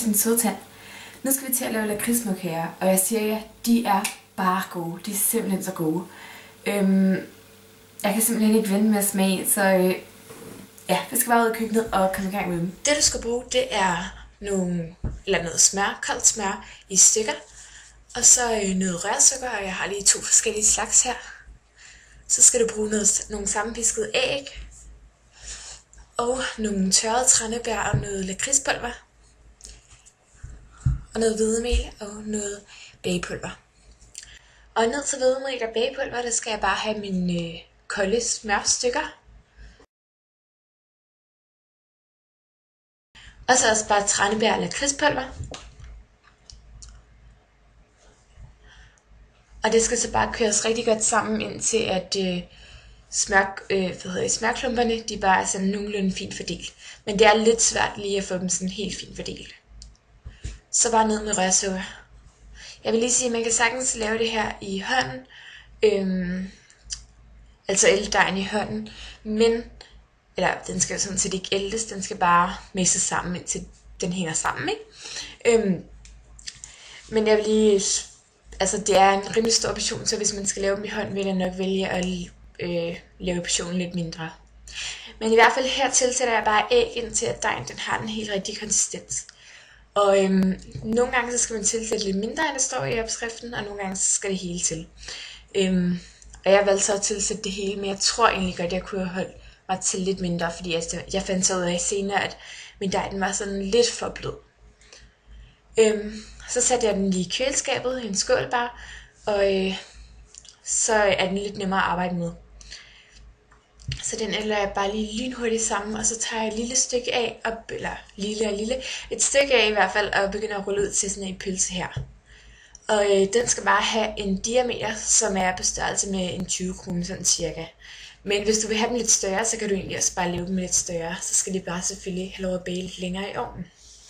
din søde tand. Nu skal vi til at lave lakridsmokkager, og jeg siger jer, de er bare gode. De er simpelthen så gode. Jeg kan simpelthen ikke vente med at smage, så ja, vi skal bare ud i køkkenet og komme i gang med dem. Det du skal bruge, det er noget smør, koldt smør i stykker, og så noget rørsukker, og jeg har lige 2 forskellige slags her. Så skal du bruge nogle sammenpiskede æg, og nogle tørrede tranebær og noget lakridspulver, og noget hvedemel og noget bagepulver. Og ned til hvedemel og bagepulver, der skal jeg bare have mine kolde smørstykker. Og så også bare tranebær og lakridspulver. Og det skal så bare køres rigtig godt sammen, indtil at smørklumperne de bare er sådan nogenlunde fint fordelt. Men det er lidt svært lige at få dem sådan helt fint fordelt. Så bare ned med rørsukker. Jeg vil lige sige, at man kan sagtens lave det her i hånden. Altså eldedejen i hånden. Eller den skal jo sådan set ikke ældes, den skal bare mixes sammen, indtil den hænger sammen, ikke? Men jeg vil lige... Altså det er en rimelig stor portion, så hvis man skal lave dem i hånden, vil jeg nok vælge at lave portionen lidt mindre. Men i hvert fald her tilsætter jeg bare æg, indtil at dejen den har den helt rigtige konsistens. Og nogle gange så skal man tilsætte lidt mindre, end der står i opskriften, og nogle gange så skal det hele til. Og jeg valgte så at tilsætte det hele, men jeg tror egentlig godt, at jeg kunne have holdt mig til lidt mindre, fordi jeg fandt så ud af senere, at min dej den var sådan lidt for blød. Så satte jeg den lige i køleskabet i en skål bare, og så er den lidt nemmere at arbejde med. Så den ælder jeg bare lige lynhurtigt sammen, og så tager jeg et lille stykke af, et stykke af i hvert fald, og begynder at rulle ud til sådan en pølse her. Og den skal bare have en diameter, som er på størrelse med en 20 kroner, sådan cirka. Men hvis du vil have dem lidt større, så kan du egentlig også bare lave dem lidt større. Så skal de bare selvfølgelig have lov at bage lidt længere i ovnen.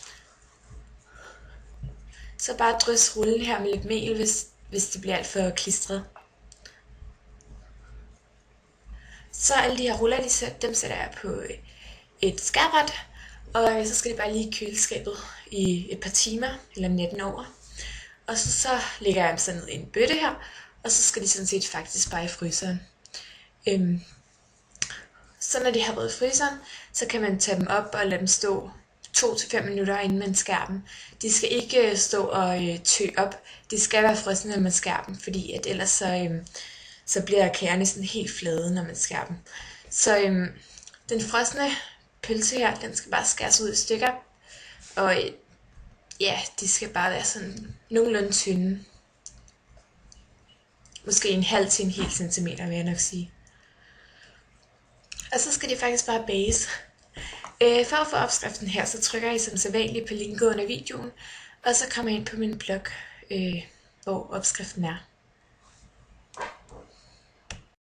Så bare drys rullen her med lidt mel, hvis det bliver alt for klistret. Så alle de her ruller, dem sætter jeg på et skærbræt, og så skal de bare lige i køleskabet i et par timer, eller natten over. Og så lægger jeg dem sådan ned i en bøtte her, og så skal de sådan set faktisk bare i fryseren. Så når de har været i fryseren, så kan man tage dem op og lade dem stå 2 til 5 minutter, inden man skærer dem. De skal ikke stå og tø op. De skal være frosne, når man skærer dem, fordi at ellers så bliver kagerne sådan helt flade, når man skærer dem. Så den frosne pølse her, den skal bare skæres ud i stykker. Og ja, de skal bare være sådan nogenlunde tynde. Måske en halv til en hel centimeter, vil jeg nok sige. Og så skal de faktisk bare bages. For at få opskriften her, så trykker jeg som sædvanligt på linket under videoen, og så kommer jeg ind på min blog, hvor opskriften er.